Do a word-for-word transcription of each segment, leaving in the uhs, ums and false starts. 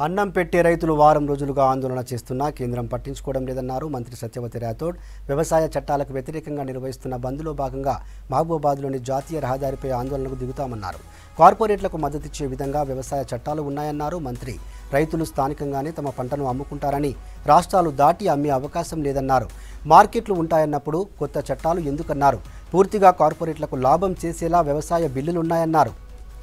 అన్నం పెట్టే రైతులు వారం రోజులుగా ఆందోళన చేస్తున్నా కేంద్రం పట్టించుకోవడం లేదన్నారు మంత్రి సత్యవతి రాథోడ్. వ్యవసాయ చట్టాలకు వ్యతిరేకంగా నిర్వహిస్తున్న బంద్లో భాగంగా మహబూబాబాద్లోని జాతీయ రహదారిపై ఆందోళనకు దిగుతామన్నారు. కార్పొరేట్లకు మద్దతిచ్చే విధంగా వ్యవసాయ చట్టాలు ఉన్నాయన్నారు మంత్రి. రైతులు స్థానికంగానే తమ పంటను అమ్ముకుంటారని, రాష్ట్రాలు దాటి అమ్మే అవకాశం లేదన్నారు. మార్కెట్లు ఉంటాయన్నప్పుడు కొత్త చట్టాలు ఎందుకన్నారు. పూర్తిగా కార్పొరేట్లకు లాభం చేసేలా వ్యవసాయ బిల్లులున్నాయన్నారు.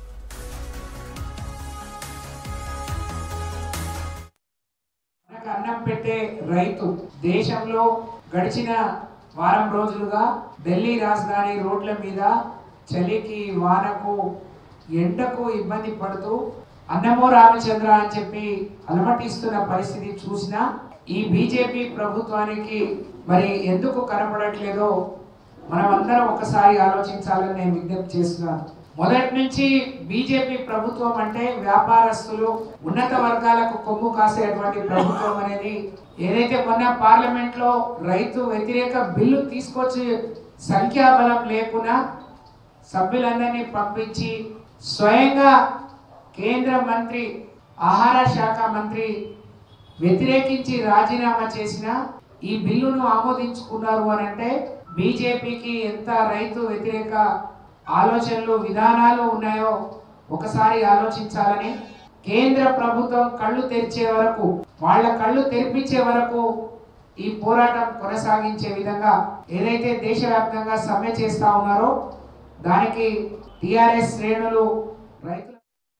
అన్నం పెట్టే రైతు దేశంలో గడిచిన వారం రోజులుగా ఢిల్లీ రాజధాని రోడ్ల మీద చలికి, వానకు, ఎండకు ఇబ్బంది పడుతూ అన్నమో రామచంద్ర అని చెప్పి అలమటిస్తున్న పరిస్థితి చూసినా ఈ బీజేపీ ప్రభుత్వానికి మరి ఎందుకు కనపడట్లేదో మనం అందరం ఒకసారి ఆలోచించాలని నేను విజ్ఞప్తి చేస్తున్నాను. మొదటి నుంచి బీజేపీ ప్రభుత్వం అంటే వ్యాపారస్తులు, ఉన్నత వర్గాలకు కొమ్ము కాసేటువంటి ప్రభుత్వం అనేది ఏదైతే మొన్న పార్లమెంట్ లో రైతు వ్యతిరేక బిల్లు తీసుకొచ్చి సంఖ్యాబలం లేకుండా సభ్యులందరినీ పంపించి స్వయంగా కేంద్ర మంత్రి, ఆహార శాఖ మంత్రి వ్యతిరేకించి రాజీనామా చేసిన ఈ బిల్లును ఆమోదించుకున్నారు అని అంటే బీజేపీకి ఎంత రైతు వ్యతిరేక ఆలోచనలు, విధానాలు ఉన్నాయో ఒకసారి ఆలోచించాలని, కేంద్ర ప్రభుత్వం కళ్ళు తెరిచే వరకు, వాళ్ళ కళ్ళు తెరిపించే వరకు ఈ పోరాటం కొనసాగించే విధంగా ఏదైతే దేశవ్యాప్తంగా సమ్మె చేస్తా ఉన్నారో దానికి టిఆర్ఎస్ శ్రేణులు రైతులు